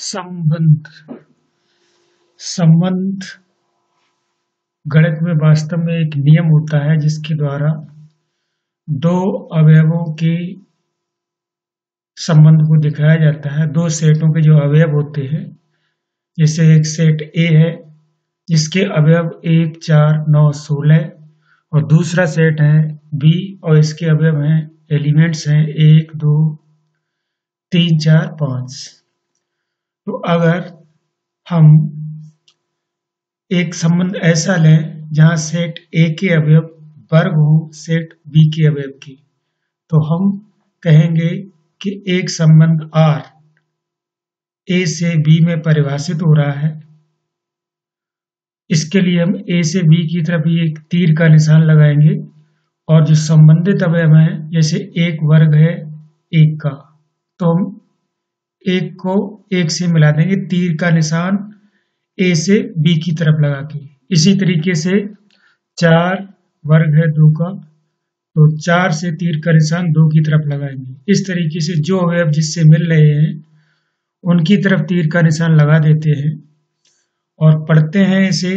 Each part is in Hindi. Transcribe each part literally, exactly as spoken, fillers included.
संबंध संबंध गणित में वास्तव में एक नियम होता है जिसके द्वारा दो अवयवों के संबंध को दिखाया जाता है। दो सेटों के जो अवयव होते हैं, जैसे एक सेट ए है जिसके अवयव एक चार नौ सोलह और दूसरा सेट है बी और इसके अवयव हैं एलिमेंट्स हैं एक दो तीन चार पाँच। तो अगर हम एक संबंध ऐसा लें जहां सेट ए के अवयव वर्ग हो सेट बी के अवयव की, तो हम कहेंगे कि एक संबंध आर ए से बी में परिभाषित हो रहा है। इसके लिए हम ए से बी की तरफ एक तीर का निशान लगाएंगे और जो संबंधित अवयव हैं, जैसे एक वर्ग है एक का, तो हम एक को एक से मिला देंगे तीर का निशान ए से बी की तरफ लगा के। इसी तरीके से चार वर्ग है दो का, तो चार से तीर का निशान दो की तरफ लगाएंगे। इस तरीके से जो अवयव जिससे मिल रहे हैं उनकी तरफ तीर का निशान लगा देते हैं और पढ़ते हैं इसे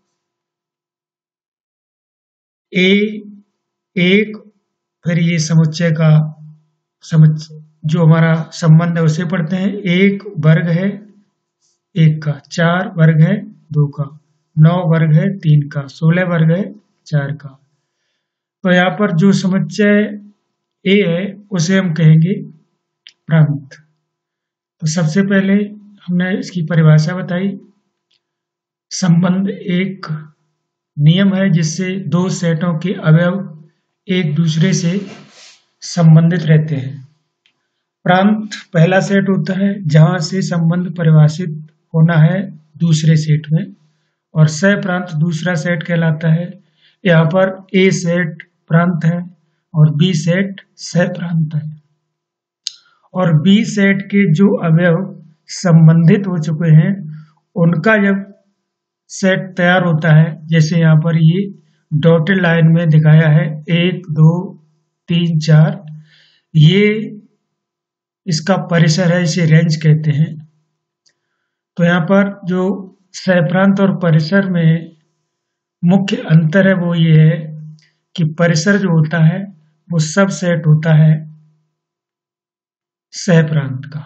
ए एक, फिर ये समुच्चय का समुच्चय जो हमारा संबंध है उसे पढ़ते हैं। एक वर्ग है एक का, चार वर्ग है दो का, नौ वर्ग है तीन का, सोलह वर्ग है चार का। तो यहाँ पर जो समुच्चय ए है उसे हम कहेंगे प्रांत। तो सबसे पहले हमने इसकी परिभाषा बताई। संबंध एक नियम है जिससे दो सेटों के अवयव एक दूसरे से संबंधित रहते हैं। प्रांत पहला सेट होता है जहां से संबंध परिभाषित होना है दूसरे सेट में, और सह-प्रांत दूसरा सेट कहलाता है। यहाँ पर ए सेट प्रांत है और बी सेट सह-प्रांत है, और बी सेट के जो अवयव संबंधित हो चुके हैं उनका जब सेट तैयार होता है, जैसे यहाँ पर ये डॉटेड लाइन में दिखाया है एक दो तीन चार, ये इसका परिसर है, इसे रेंज कहते हैं। तो यहाँ पर जो सहप्रांत और परिसर में मुख्य अंतर है वो ये है कि परिसर जो होता है वो सब सेट होता है सहप्रांत का।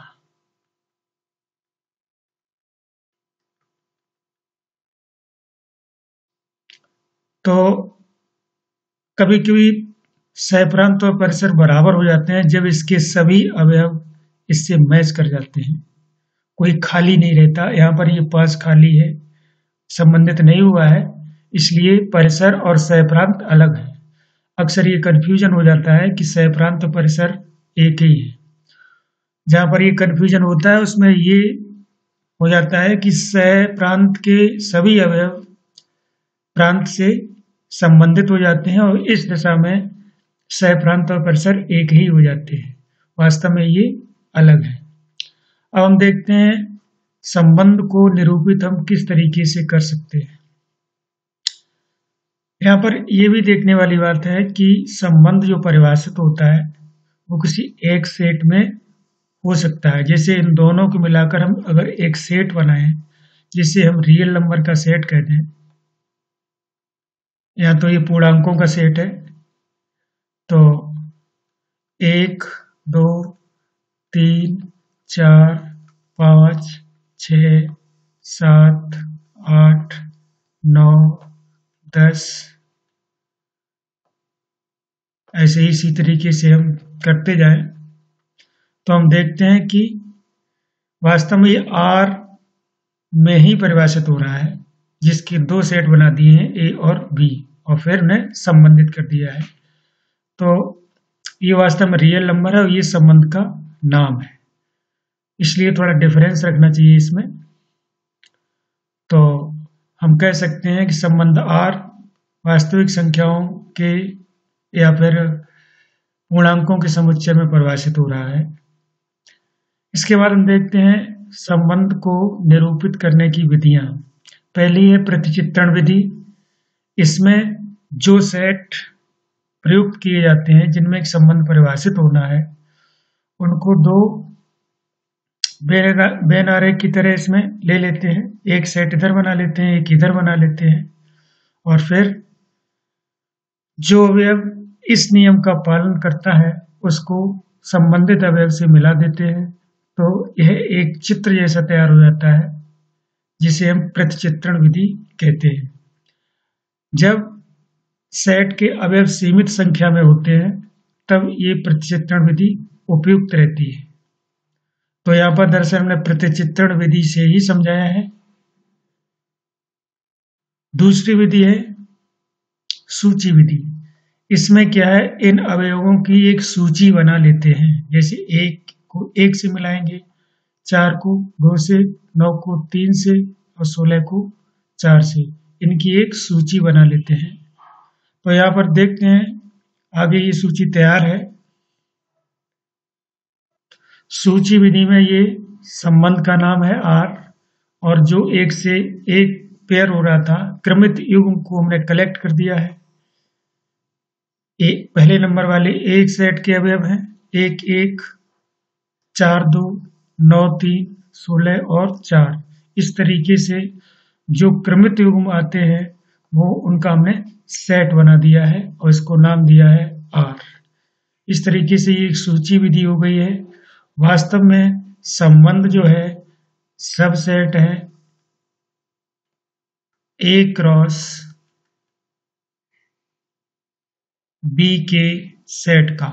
तो कभी कभी सहप्रांत और परिसर बराबर हो जाते हैं जब इसके सभी अवयव इससे मैच कर जाते हैं, कोई खाली नहीं रहता। यहाँ पर ये पांच खाली है, संबंधित नहीं हुआ है, इसलिए परिसर और सहप्रांत अलग है। अक्सर ये कंफ्यूजन हो जाता है कि सहप्रांत और परिसर एक ही है। जहाँ पर ये कंफ्यूजन होता है उसमें ये हो जाता है कि सहप्रांत के सभी अवयव प्रांत से संबंधित हो जाते हैं और इस दशा में सहप्रांत और परिसर एक ही हो जाते हैं। वास्तव में ये अलग है। अब हम देखते हैं संबंध को निरूपित हम किस तरीके से कर सकते हैं। यहाँ पर यह भी देखने वाली बात है कि संबंध जो परिभाषित होता है वो किसी एक सेट में हो सकता है। जैसे इन दोनों को मिलाकर हम अगर एक सेट बनाएं जिसे हम रियल नंबर का सेट कहते हैं, यहाँ तो ये पूर्णांकों का सेट है, तो एक दो तीन चार पाँच छ सात आठ नौ दस, ऐसे ही इसी तरीके से हम करते जाएं तो हम देखते हैं कि वास्तव में ये आर में ही परिभाषित हो रहा है, जिसके दो सेट बना दिए हैं ए और बी और फिर उन्हें संबंधित कर दिया है। तो ये वास्तव में रियल नंबर है और ये संबंध का नाम है, इसलिए थोड़ा डिफरेंस रखना चाहिए इसमें। तो हम कह सकते हैं कि संबंध आर वास्तविक संख्याओं के या फिर पूर्णांकों के समुच्चय में परिभाषित हो रहा है। इसके बाद हम देखते हैं संबंध को निरूपित करने की विधियां। पहली है प्रतिचित्रण विधि। इसमें जो सेट प्रयुक्त किए जाते हैं जिनमें एक संबंध परिभाषित होना है उनको दो बेन आरे की तरह इसमें ले लेते हैं, एक सेट इधर बना लेते हैं, एक इधर बना लेते हैं, और फिर जो अवयव इस नियम का पालन करता है उसको संबंधित अवयव से मिला देते हैं, तो यह एक चित्र जैसा तैयार हो जाता है जिसे हम प्रतिचित्रण विधि कहते हैं। जब सेट के अवयव सीमित संख्या में होते हैं तब ये प्रतिचित्रण विधि उपयुक्त रहती है। तो यहाँ पर दरअसल हमने प्रतिचित्रण विधि से ही समझाया है। दूसरी विधि है सूची विधि। इसमें क्या है, इन अवयवों की एक सूची बना लेते हैं। जैसे एक को एक से मिलाएंगे, चार को दो से, नौ को तीन से और सोलह को चार से, इनकी एक सूची बना लेते हैं। तो यहाँ पर देखते हैं आगे ये सूची तैयार है। सूची विधि में ये संबंध का नाम है आर, और जो एक से एक पेयर हो रहा था क्रमित युग्म को हमने कलेक्ट कर दिया है। एक पहले नंबर वाले एक सेट के अवयव हैं, एक एक, चार दो, नौ तीन, सोलह और चार। इस तरीके से जो क्रमित युग्म आते हैं वो उनका हमने सेट बना दिया है और इसको नाम दिया है आर। इस तरीके से ये एक सूची विधि हो गई है। वास्तव में संबंध जो है सबसेट है ए क्रॉस बी के सेट का।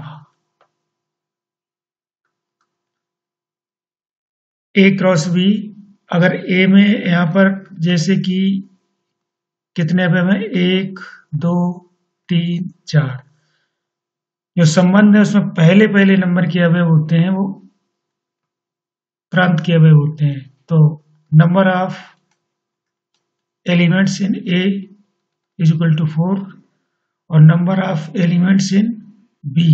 ए क्रॉस बी, अगर ए में यहां पर जैसे कि कितने अवयव हैं, एक दो तीन चार, जो संबंध है उसमें पहले पहले नंबर के अवयव होते हैं वो प्रांत के अवयव होते हैं। तो number of elements in A is equal to four और number of elements in B,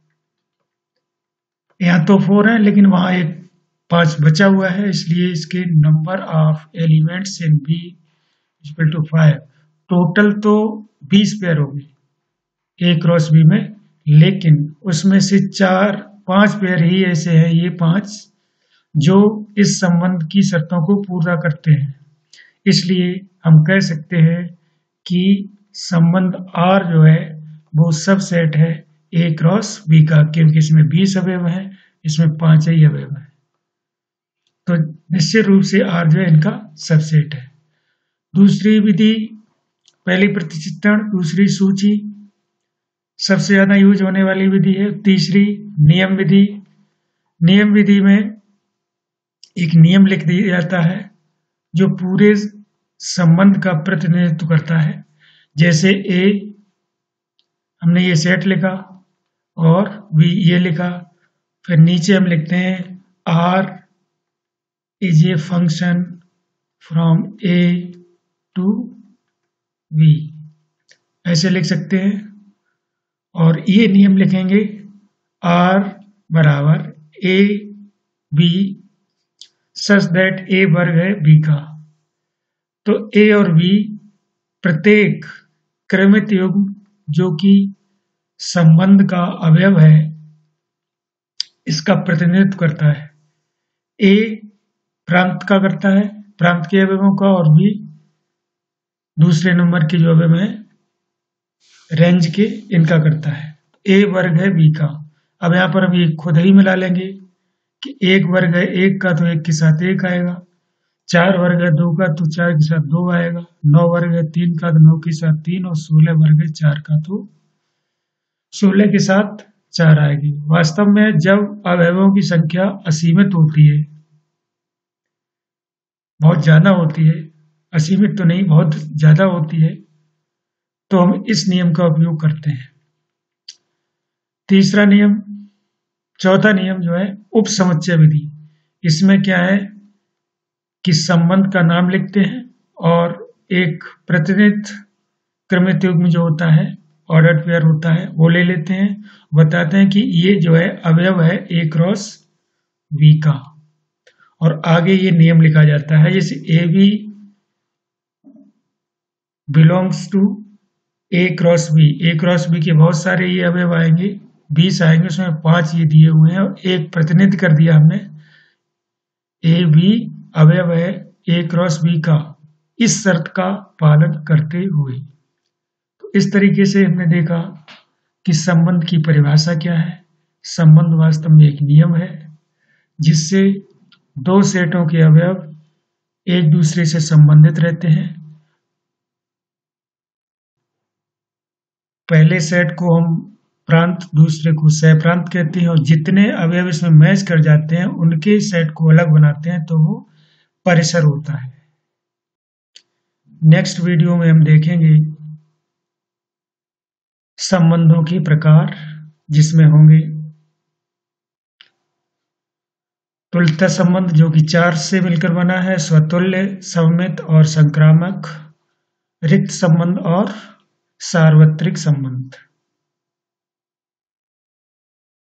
यहां तो फोर है लेकिन वहां एक पांच बचा हुआ है, इसलिए इसके number of elements in B is equal to five. Total तो बीस पेयर होंगे ए क्रॉस बी में, लेकिन उसमें से चार पांच पेयर ही ऐसे हैं, ये पांच जो इस संबंध की शर्तों को पूरा करते हैं। इसलिए हम कह सकते हैं कि संबंध R जो है वो सब सेट है ए क्रॉस बी का, क्योंकि इसमें बीस अवयव है, इसमें पांच ही अवयव है। तो निश्चित रूप से R जो है इनका सबसेट है। दूसरी विधि, पहली प्रतिचित्रण, दूसरी सूची, सबसे ज्यादा यूज होने वाली विधि है। तीसरी नियम विधि। नियम विधि में एक नियम लिख दिया जाता है जो पूरे संबंध का प्रतिनिधित्व करता है। जैसे ए हमने ये सेट लिखा और बी ये लिखा, फिर नीचे हम लिखते हैं R is a function from A to B, ऐसे लिख सकते हैं। और ये नियम लिखेंगे आर बराबर ए बी सच दैट ए वर्ग है बी का। तो ए और बी प्रत्येक क्रमित युग्म जो कि संबंध का अवयव है इसका प्रतिनिधित्व करता है। ए प्रांत का करता है, प्रांत के अवयवों का, और बी दूसरे नंबर के जो अवयव है रेंज के, इनका करता है। ए वर्ग है बी का। अब यहाँ पर हम ये खुद ही मिला लेंगे कि एक वर्ग है एक का तो एक के साथ एक आएगा, चार वर्ग है दो का तो चार के साथ दो आएगा, नौ वर्ग है तीन का तो नौ के साथ तीन, और सोलह वर्ग है चार का तो सोलह के साथ चार आएगी। वास्तव में जब अवयवों की संख्या असीमित होती है, बहुत ज्यादा होती है, असीमित तो नहीं बहुत ज्यादा होती है, तो हम इस नियम का उपयोग करते हैं। तीसरा नियम, चौथा नियम जो है उपसमुच्चय विधि। इसमें क्या है कि संबंध का नाम लिखते हैं और एक प्रतिनिधित्व क्रमित युग्म जो होता है, ऑर्डर्ड पेयर होता है, वो ले लेते हैं, बताते हैं कि ये जो है अवयव है ए क्रॉस बी का, और आगे ये नियम लिखा जाता है। जैसे A B belongs to A cross B, A cross B के बहुत सारे ये अवयव आएंगे, बीस आएंगे, उसमें पांच ये दिए हुए हैं और एक प्रतिनिधित्व कर दिया हमने ए भी अवयव है ए क्रॉस बी का, इस शर्त का पालन करते हुए। तो इस तरीके से हमने देखा कि संबंध की परिभाषा क्या है। संबंध वास्तव में एक नियम है जिससे दो सेटों के अवयव एक दूसरे से संबंधित रहते हैं। पहले सेट को हम प्रांत, दूसरे को सहप्रांत कहते हैं, और जितने अवयव इसमें मैच कर जाते हैं उनके सेट को अलग बनाते हैं तो वो परिसर होता है। नेक्स्ट वीडियो में हम देखेंगे संबंधों के प्रकार, जिसमें होंगे तुल्यता संबंध जो कि चार से मिलकर बना है, स्वतुल्य, सममित और संक्रामक, रिक्त संबंध और सार्वत्रिक संबंध।